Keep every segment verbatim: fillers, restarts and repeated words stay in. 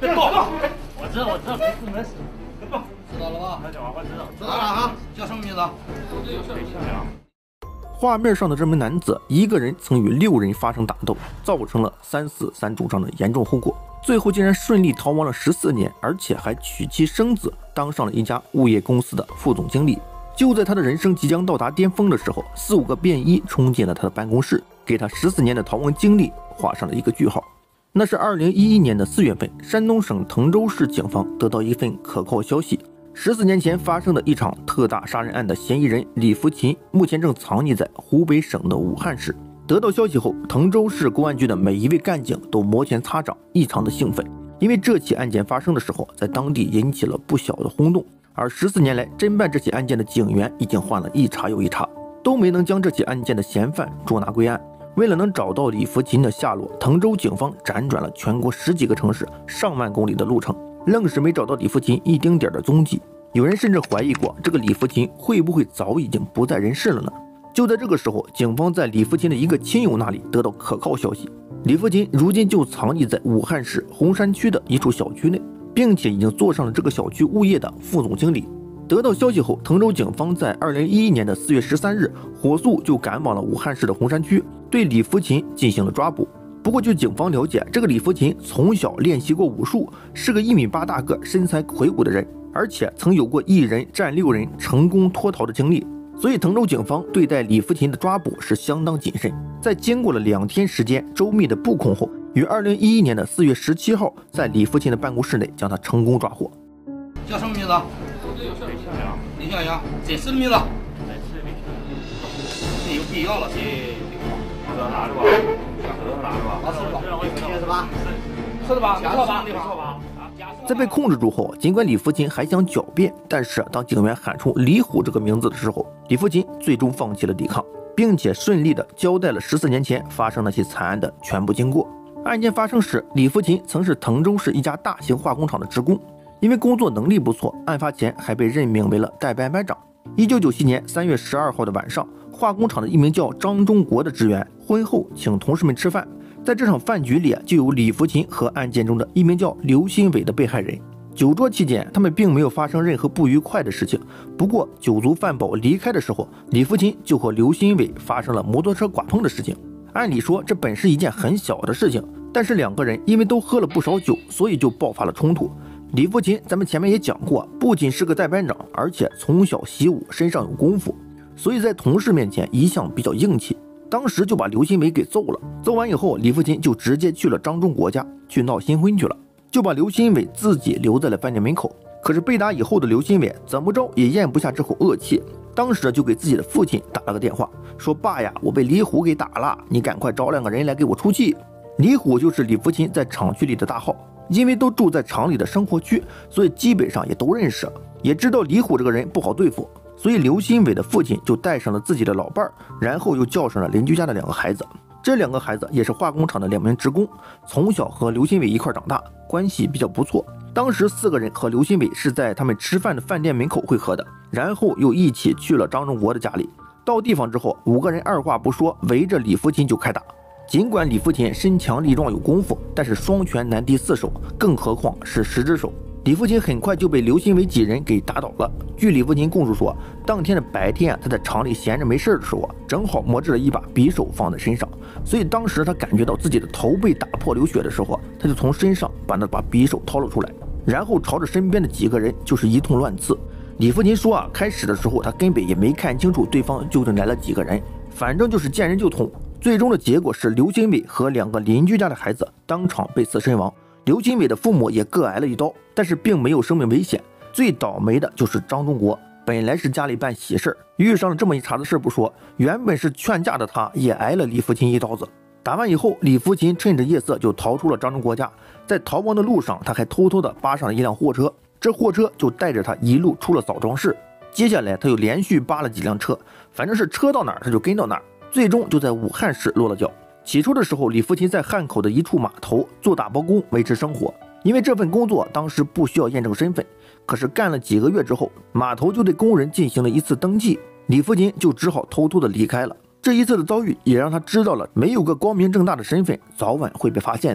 别动！我知道，我知道，没事没事。别动！ 知道了吧？ 那叫我知道。 知道了啊？叫什么名字？ 画面上的这名男子，一个人曾与六人发生打斗，造成了三死三重伤的严重后果，最后竟然顺利逃亡了十四年，而且还娶妻生子，当上了一家物业公司的副总经理。就在他的人生即将到达巅峰的时候，四五个便衣冲进了他的办公室，给他十四年的逃亡经历画上了一个句号。那是二零一一年的四月份，山东省滕州市警方得到一份可靠消息，十四年前发生的一场特大杀人案的嫌疑人李福勤目前正藏匿在湖北省的武汉市。得到消息后，滕州市公安局的每一位干警都摩拳擦掌，异常的兴奋，因为这起案件发生的时候，在当地引起了不小的轰动。而十四年来侦办这起案件的警员已经换了一茬又一茬，都没能将这起案件的嫌犯捉拿归案。为了能找到李福勤的下落，滕州警方辗转了全国十几个城市，上万公里的路程，愣是没找到李福勤一丁点的踪迹。有人甚至怀疑过，这个李福勤会不会早已经不在人世了呢？就在这个时候，警方在李福勤的一个亲友那里得到可靠消息，李福勤如今就藏匿在武汉市洪山区的一处小区内，并且已经做上了这个小区物业的副总经理。得到消息后，滕州警方在二零一一年的四月十三日火速就赶往了武汉市的洪山区，对李福勤进行了抓捕。不过据警方了解，这个李福勤从小练习过武术，是个一米八大个、身材魁梧的人，而且曾有过一人战六人成功脱逃的经历，所以滕州警方对待李福勤的抓捕是相当谨慎。在经过了两天时间周密的布控后，于二零一一年的四月十七号，在李福勤的办公室内将他成功抓获。 叫什么名字？李向阳。真实的名字？ 真实的名字。 这有必要了，这知道哪是吧？知道哪是吧？ 啊，是吧？是吧？ 是的吧？ 没错吧？没错吧？ 在被控制住后，尽管李福勤还想狡辩，但是当警员喊出李虎这个名字的时候，李福勤最终放弃了抵抗，并且顺利地交代了十四年前发生那起惨案的全部经过。案件发生时，李福勤曾是滕州市一家大型化工厂的职工，因为工作能力不错，案发前还被任命为了代班班长。一九九七年三月十二号的晚上，化工厂的一名叫张中国的职员婚后请同事们吃饭，在这场饭局里就有李福勤和案件中的一名叫刘新伟的被害人。酒桌期间，他们并没有发生任何不愉快的事情。不过酒足饭饱离开的时候，李福勤就和刘新伟发生了摩托车剐碰的事情。按理说这本是一件很小的事情，但是两个人因为都喝了不少酒，所以就爆发了冲突。李福勤咱们前面也讲过，不仅是个代班长，而且从小习武，身上有功夫，所以在同事面前一向比较硬气。当时就把刘新伟给揍了。揍完以后，李福勤就直接去了张中国家去闹新婚去了，就把刘新伟自己留在了饭店门口。可是被打以后的刘新伟怎么着也咽不下这口恶气，当时就给自己的父亲打了个电话，说爸呀，我被李虎给打了，你赶快找两个人来给我出气。李虎就是李福勤在厂区里的大号，因为都住在厂里的生活区，所以基本上也都认识，也知道李虎这个人不好对付。所以刘新伟的父亲就带上了自己的老伴儿，然后又叫上了邻居家的两个孩子。这两个孩子也是化工厂的两名职工，从小和刘新伟一块长大，关系比较不错。当时四个人和刘新伟是在他们吃饭的饭店门口会合的，然后又一起去了张中国的家里。到地方之后，五个人二话不说，围着李福勤就开打。尽管李福勤身强力壮有功夫，但是双拳难敌四手，更何况是十只手。李福勤很快就被刘新伟几人给打倒了。据李福勤供述说，当天的白天啊，他在厂里闲着没事的时候啊，正好摸着了一把匕首放在身上，所以当时他感觉到自己的头被打破流血的时候，他就从身上把那把匕首掏了出来，然后朝着身边的几个人就是一通乱刺。李福勤说啊，开始的时候他根本也没看清楚对方究竟来了几个人，反正就是见人就捅。最终的结果是刘新伟和两个邻居家的孩子当场被刺身亡。刘新伟的父母也各挨了一刀，但是并没有生命危险。最倒霉的就是张中国，本来是家里办喜事，遇上了这么一茬子事不说，原本是劝架的他也挨了李福勤一刀子。打完以后，李福勤趁着夜色就逃出了张中国家，在逃亡的路上，他还偷偷的扒上了一辆货车，这货车就带着他一路出了枣庄市。接下来他又连续扒了几辆车，反正是车到哪儿他就跟到哪儿，最终就在武汉市落了脚。起初的时候，李福勤在汉口的一处码头做打包工维持生活，因为这份工作当时不需要验证身份。可是干了几个月之后，码头就对工人进行了一次登记，李福勤就只好偷偷的离开了。这一次的遭遇也让他知道了，没有个光明正大的身份，早晚会被发现的。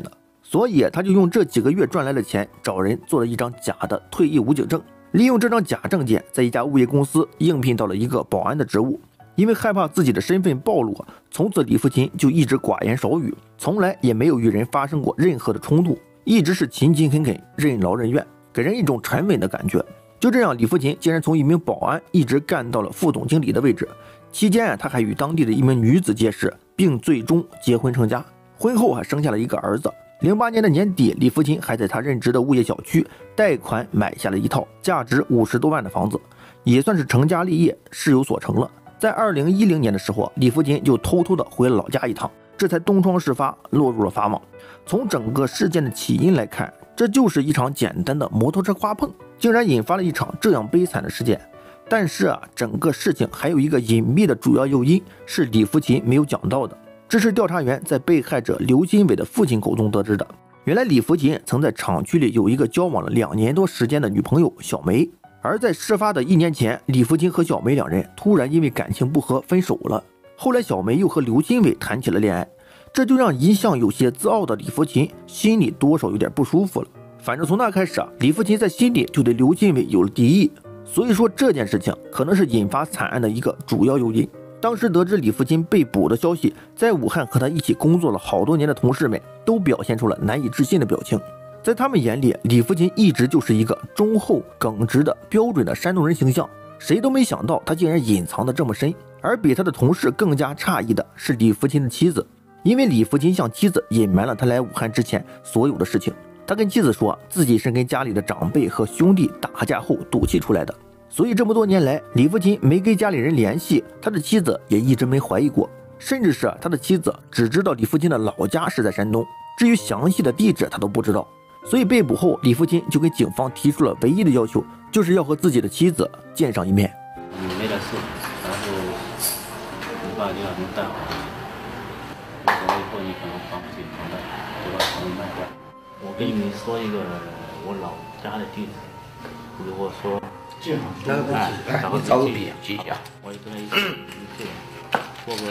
所以他就用这几个月赚来的钱找人做了一张假的退役武警证，利用这张假证件在一家物业公司应聘到了一个保安的职务。因为害怕自己的身份暴露，从此李福琴就一直寡言少语，从来也没有与人发生过任何的冲突，一直是勤勤恳恳、任劳任怨，给人一种沉稳的感觉。就这样，李福琴竟然从一名保安一直干到了副总经理的位置。期间他还与当地的一名女子结识，并最终结婚成家，婚后还生下了一个儿子。零八年的年底，李福琴还在他任职的物业小区贷款买下了一套价值五十多万的房子，也算是成家立业，事有所成了。在二零一零年的时候，李福琴就偷偷的回了老家一趟，这才东窗事发，落入了法网。从整个事件的起因来看，这就是一场简单的摩托车刮碰，竟然引发了一场这样悲惨的事件。但是啊，整个事情还有一个隐秘的主要诱因是李福琴没有讲到的，这是调查员在被害者刘新伟的父亲口中得知的。原来李福琴曾在厂区里有一个交往了两年多时间的女朋友小梅，而在事发的一年前，李福琴和小梅两人突然因为感情不和分手了。后来小梅又和刘新伟谈起了恋爱，这就让一向有些自傲的李福琴心里多少有点不舒服了。反正从那开始啊，李福琴在心里就对刘新伟有了敌意，所以说这件事情可能是引发惨案的一个主要诱因。当时得知李福琴被捕的消息，在武汉和他一起工作了好多年的同事们都表现出了难以置信的表情。在他们眼里，李福琴一直就是一个忠厚耿直的标准的山东人形象，谁都没想到他竟然隐藏得这么深。而比他的同事更加诧异的是李福琴的妻子，因为李福琴向妻子隐瞒了他来武汉之前所有的事情。他跟妻子说自己是跟家里的长辈和兄弟打架后赌气出来的，所以这么多年来李福琴没跟家里人联系，他的妻子也一直没怀疑过，甚至是他的妻子只知道李福琴的老家是在山东，至于详细的地址他都不知道。所以被捕后，李福琴就跟警方提出了唯一的要求，就是要和自己的妻子见上一面。 你没点事，然后你把这两东西带好，你走了以后你可能还不起房贷，就把房子卖掉。我给你们说一个我老家的地址，如果说这好，那个哎， 哎， 找个你找个笔笔记一下。 我就跟他一起一起做个。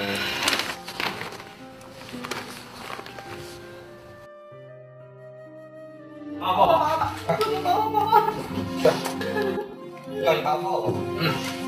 爸爸，爸爸，爸爸，爸爸，去，要你爸抱抱。嗯。